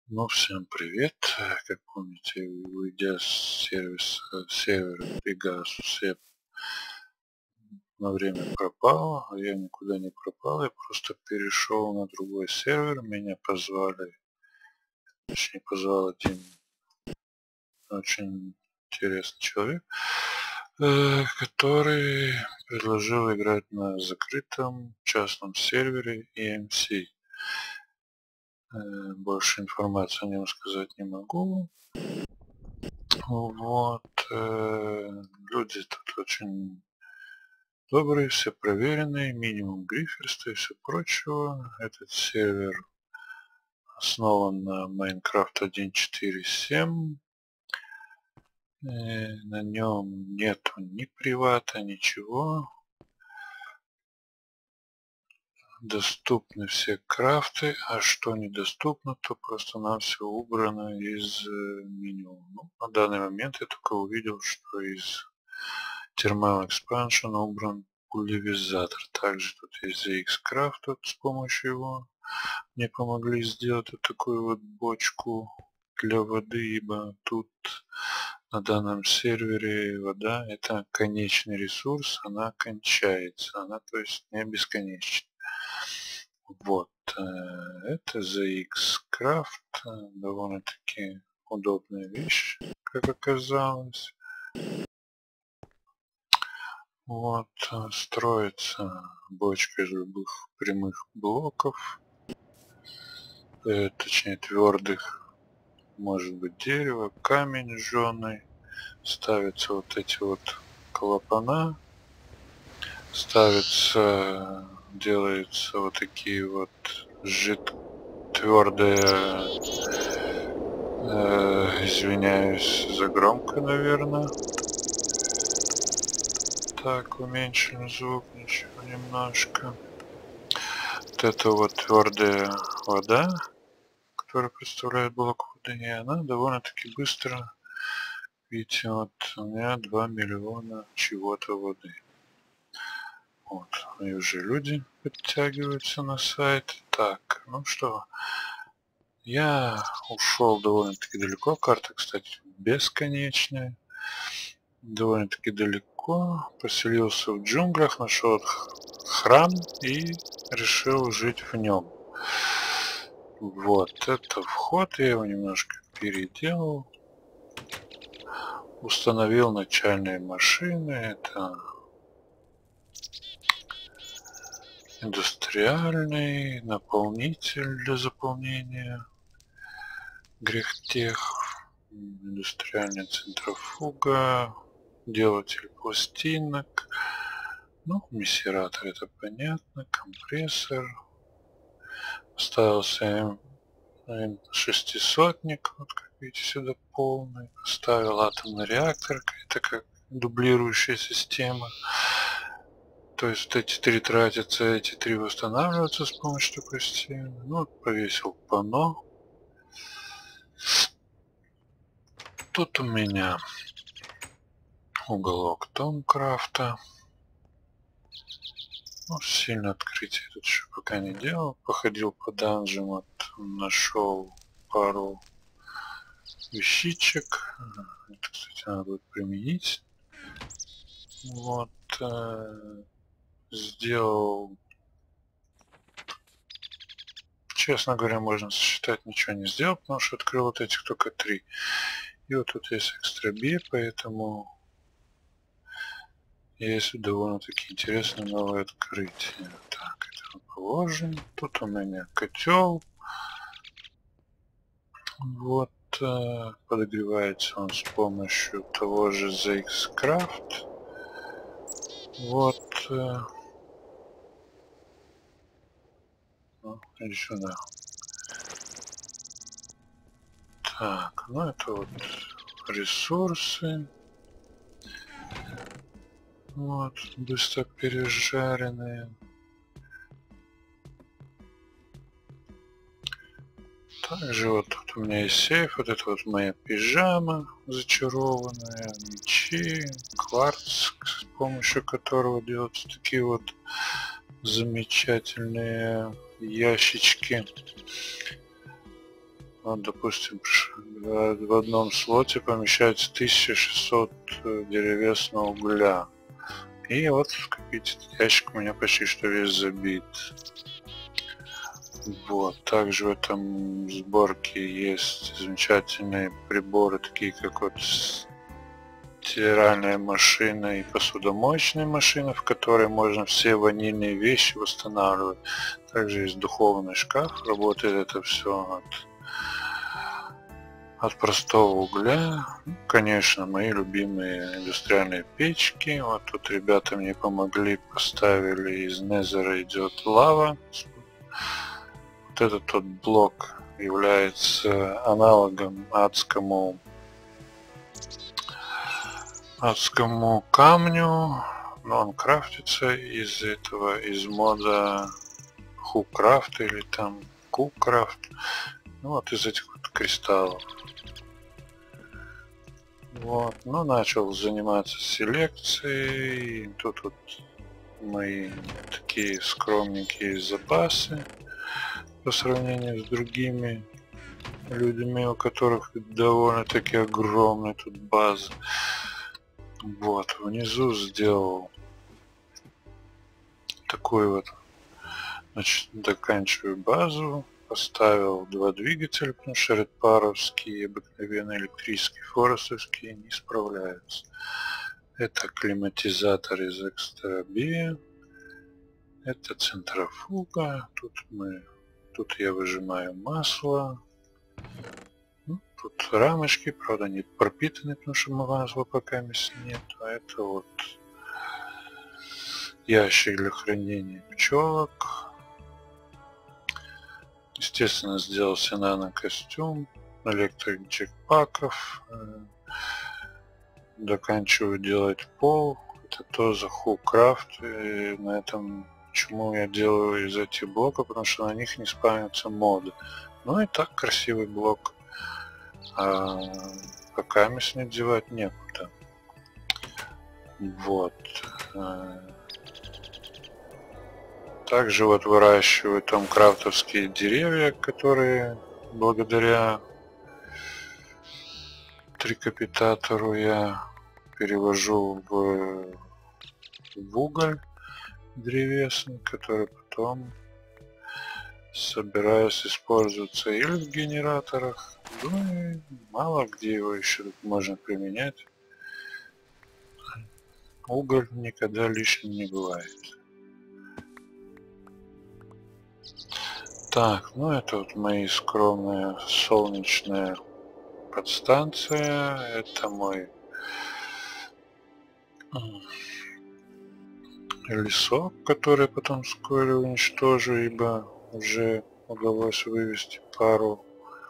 Ну, всем привет. Как помните, уйдя с сервиса сервера Pegasus, я на время пропал, а я никуда не пропал, я просто перешел на другой сервер, меня позвали, точнее позвал один очень интересный человек, который предложил играть на закрытом частном сервере EMC. Больше информации о нем сказать не могу. Вот, люди тут очень добрые, все проверенные, минимум гриферства и все прочего. Этот сервер основан на Minecraft 1.4.7. На нем нету ни привата, ничего. Доступны все крафты, а что недоступно, то просто нам все убрано из меню. Ну, на данный момент я только увидел, что из Thermal Expansion убран пульверизатор. Также тут есть ZX-Craft, вот с помощью его мне помогли сделать вот такую вот бочку для воды, ибо тут на данном сервере вода это конечный ресурс, она кончается, она то есть не бесконечна. Вот, это ZX-Craft, довольно-таки удобная вещь, как оказалось. Вот, строится бочка из любых прямых блоков, точнее твердых, может быть дерево, камень жженый, ставятся вот эти вот клапана, ставится, делаются вот такие вот твердые, извиняюсь за громко, наверное. Так, уменьшим звук, ничего, немножко. Вот это вот твердая вода, которая представляет блок воды, и она довольно-таки быстро, видите, вот у меня 2 миллиона чего-то воды. Вот, и уже люди подтягиваются на сайт. Так, ну что, я ушел довольно-таки далеко, карта, кстати, бесконечная. Довольно-таки далеко, поселился в джунглях, нашел храм и решил жить в нем. Вот, это вход, я его немножко переделал. Установил начальные машины, это индустриальный наполнитель для заполнения грехтех, индустриальная центрофуга, делатель пластинок, ну, мессератор, это понятно, компрессор, ставился шестисотник, вот как видите сюда полный, ставил атомный реактор, это как дублирующая система, то есть вот эти 3 тратятся, эти 3 восстанавливаются с помощью такой системы. Ну, повесил панно. Тут у меня уголок Томкрафта. Ну, сильно открытие тут еще пока не делал. Походил по данжам, нашел пару вещичек. Это, кстати, надо будет применить. Вот. Сделал... Честно говоря, можно сосчитать, ничего не сделал, потому что открыл вот этих только 3. И вот тут есть экстра би, поэтому есть довольно-таки интересное новое открытие. Так, это мы положим. Тут у меня котел. Вот, подогревается он с помощью того же ZX-Craft. Вот, ну, иди сюда. Так, ну это вот ресурсы. Вот, быстро пережаренные. Также вот тут у меня есть сейф, вот это вот моя пижама зачарованная, мечи, кварц, с помощью которого делаются такие вот замечательные ящички. Вот, допустим, в одном слоте помещается 1600 деревесного угля. И вот, как видите, ящик у меня почти что весь забит. Вот, также в этом сборке есть замечательные приборы, такие как вот стиральная машина и посудомоечная машина, в которой можно все ванильные вещи восстанавливать. Также есть духовный шкаф, работает это все от простого угля. Конечно, мои любимые индустриальные печки. Вот тут ребята мне помогли, поставили, из Незера идет лава. Вот этот тот блок является аналогом адскому камню, но он крафтится из этого, из мода Хукрафт или там Кукрафт. Ну вот из этих вот кристаллов. Вот, ну начал заниматься селекцией. Тут вот мои такие скромненькие запасы по сравнению с другими людьми, у которых довольно-таки огромная тут база. Вот, внизу сделал такую вот, значит, заканчиваю базу. Поставил 2 двигателя, потому что редпаровские и обыкновенные электрические форестовские не справляются. Это климатизатор из экстра-би. Это центрофуга. Тут я выжимаю масло. Ну, тут рамочки, правда, не пропитаны, потому что масла пока нет. А это вот ящик для хранения пчелок. Естественно, сделал себе нано-костюм, электрик джекпаков. Доканчиваю делать пол. Это тоже Хукрафт. И на этом, почему я делаю из этих блоков, потому что на них не спавнятся моды. Ну и так красивый блок. А пока не девать некуда. Вот. Также вот выращиваю там крафтовские деревья, которые благодаря трикапитатору я перевожу в уголь древесный, который потом собираюсь использоваться или в генераторах, ну и мало где его еще можно применять. Уголь никогда лишним не бывает. Так, ну это вот мои скромные солнечные подстанция. Это мой лесок, который потом вскоре уничтожу, ибо уже удалось вывести пару,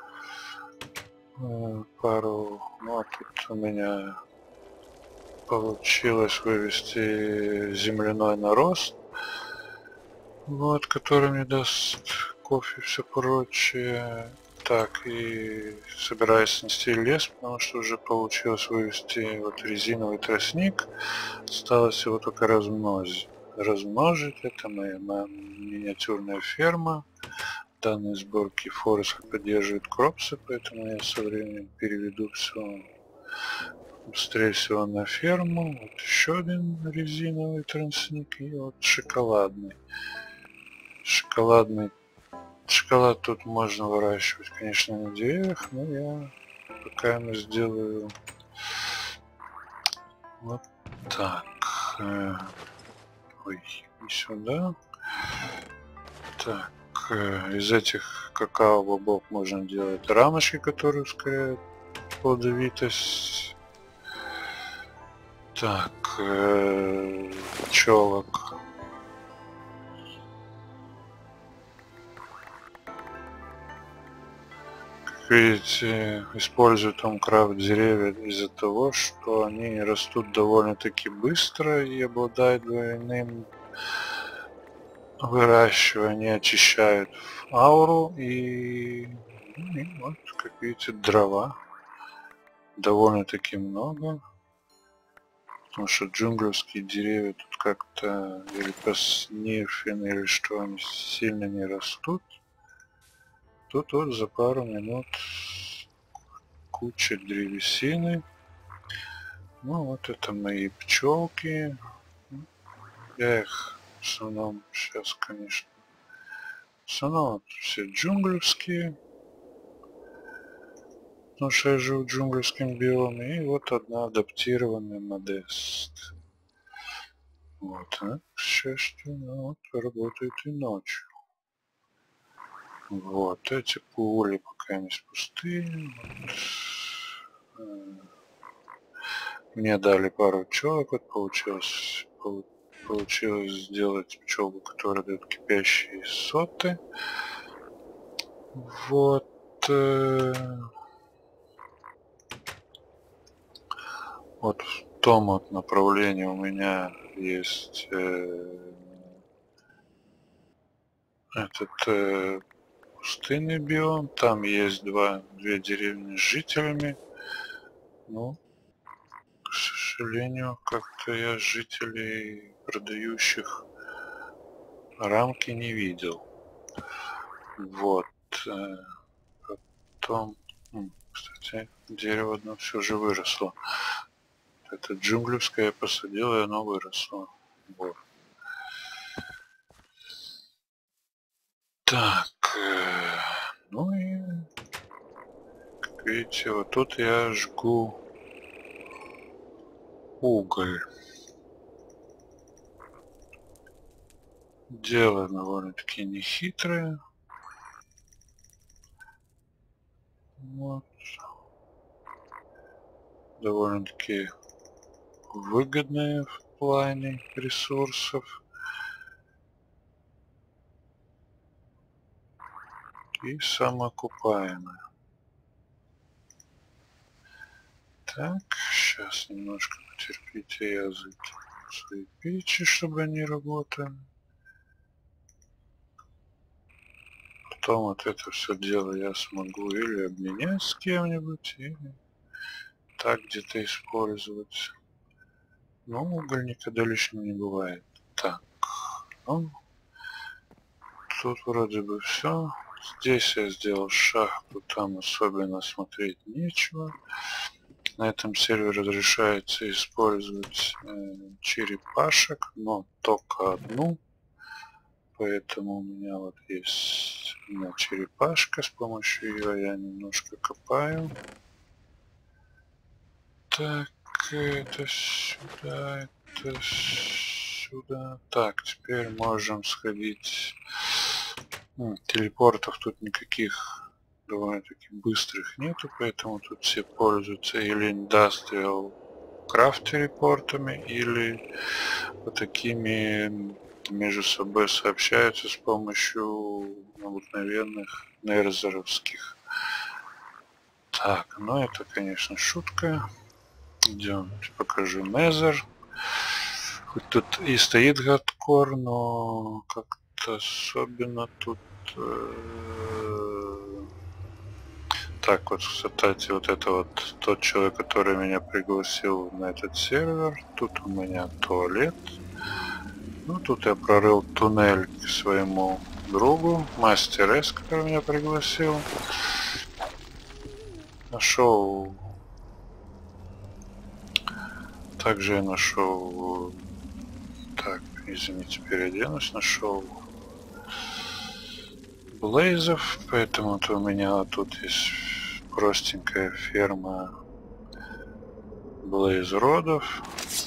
ну а тут у меня получилось вывести земляной нарост, вот, который мне даст кофе и все прочее. Так, и собираюсь снести лес, потому что уже получилось вывести вот резиновый тростник. Осталось его только размножить. Это моя миниатюрная ферма. Данные сборки Форест поддерживает кропсы, поэтому я со временем переведу все быстрее всего на ферму. Вот еще один резиновый тростник и вот шоколадный. Шоколад тут можно выращивать, конечно, на деревьях, но я пока сделаю вот так. Ой, и сюда. Так, из этих какао-бобов можно делать рамочки, которые ускоряют плодовитость. Так, пчелок. Видите, использую Томкрафт деревья из-за того, что они растут довольно-таки быстро и обладают двойным выращиванием, очищают ауру и вот, как видите, дрова довольно-таки много, потому что джунглевские деревья тут как-то или поснирфены, или что, они сильно не растут. тут вот за пару минут куча древесины. Ну вот это мои пчелки. Я их в основном сейчас, конечно, в основном все джунглевские. Потому что я живу в джунглевском биоме. И вот одна адаптированная Модест. Вот, а к счастью, ну, вот, работает и ночью. Вот, эти пули пока не пустые. Вот. Мне дали пару пчелок, вот получилось сделать пчелку, которая дает кипящие соты. Вот. Вот в том вот направлении у меня есть этот пустынный биом. Там есть две деревни с жителями. Ну, к сожалению, как-то я жителей, продающих рамки, не видел. Вот. Потом, кстати, дерево одно все же выросло. Это джунглевское я посадил, и оно выросло. Вот. Так, ну и, как видите, вот тут я жгу уголь. Дело довольно-таки нехитрое. Вот. Довольно-таки выгодное в плане ресурсов. И самоокупаемое. Так, сейчас немножко потерпите, я закину свои печи, чтобы они работали. Потом вот это все дело я смогу или обменять с кем-нибудь, или так где-то использовать. Но уголь никогда лишним не бывает. Так, ну, тут вроде бы все. Здесь я сделал шахту, там особенно смотреть нечего. На этом сервере разрешается использовать черепашек, но только одну. Поэтому у меня вот есть одна черепашка, с помощью ее я немножко копаю. Так, это сюда, это сюда. Так, теперь можем сходить. Телепортов тут никаких довольно-таки быстрых нету, поэтому тут все пользуются или Industrial Craft телепортами, или вот такими между собой сообщаются с помощью обыкновенных нерзеровских. Так, ну это, конечно, шутка. Идем, покажу Незер. Хоть тут и стоит гадкор, но как-то особенно тут... Так вот, кстати, вот это вот тот человек, который меня пригласил на этот сервер. Тут у меня туалет. Ну, тут я прорыл туннель к своему другу, Мастер С, который меня пригласил. Нашел... Также я нашел... Так, извините, переоденусь. Нашел Блейзов, поэтому-то у меня тут есть простенькая ферма Блейз-родов,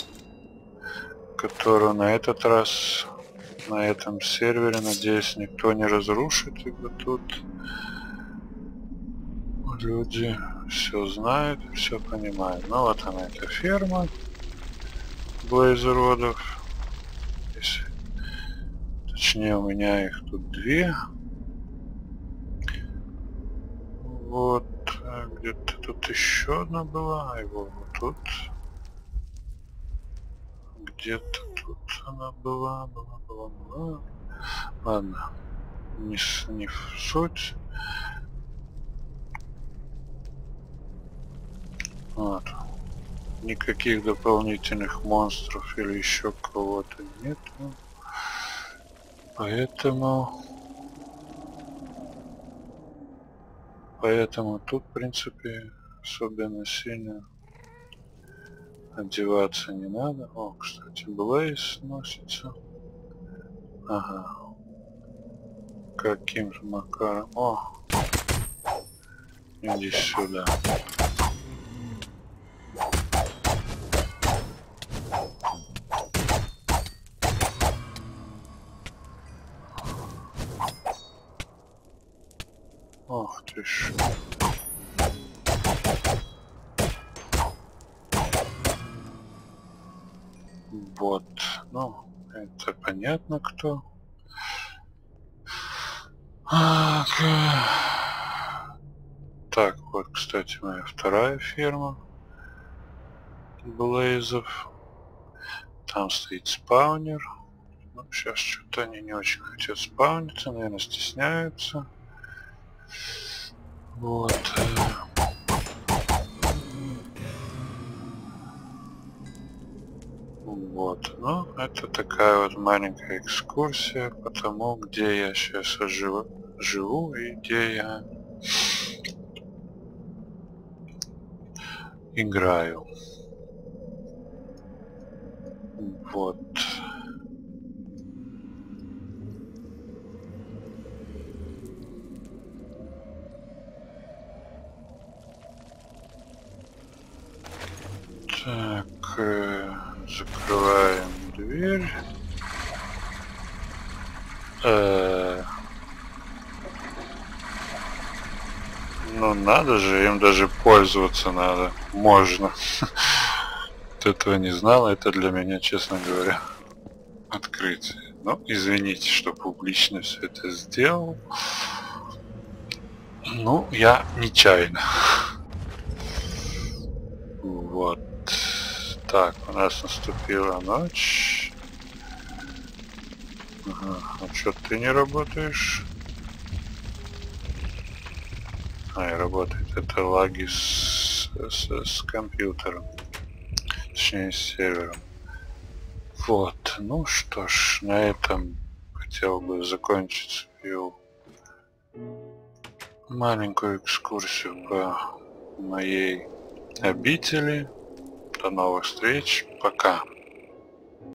которую на этот раз на этом сервере, надеюсь, никто не разрушит, ибо тут люди все знают, все понимают. Ну вот она, эта ферма Блейз-родов. Точнее, у меня их тут две. Вот, где-то тут еще одна была, и вот тут. Где-то тут она была. Ладно, не в суть. Вот. Никаких дополнительных монстров или еще кого-то нету. Поэтому Поэтому тут, в принципе, особенно сильно одеваться не надо. О, кстати, Блейз носится. Ага. Каким же макаром? О, иди сюда. Ох ты ж. Вот. Ну, это понятно кто. Так, вот, кстати, моя вторая ферма Блейзов. Там стоит спаунер. Ну, сейчас что-то они не очень хотят спауниться, наверное, стесняются. Вот. Вот. Ну, это такая вот маленькая экскурсия по тому, где я сейчас живу и где я играю. Вот. Так, закрываем дверь. Ну надо же, им даже пользоваться надо. Можно. Вот этого не знал, это для меня, честно говоря, открытие. Ну, извините, что публично все это сделал. Ну, я нечаянно. Вот. Так, у нас наступила ночь. Ага. А что ты не работаешь? А, и работает. Это лаги с компьютером. Точнее, с сервером. Вот. Ну что ж, на этом хотел бы закончить свою маленькую экскурсию по моей обители. До новых встреч. Пока.